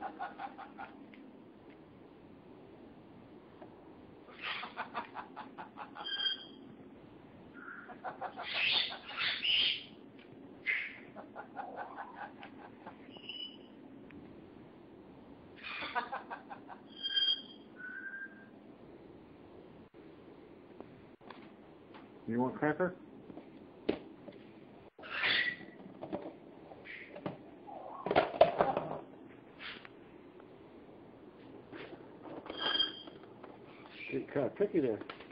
You want cracker? Get kind of picky there.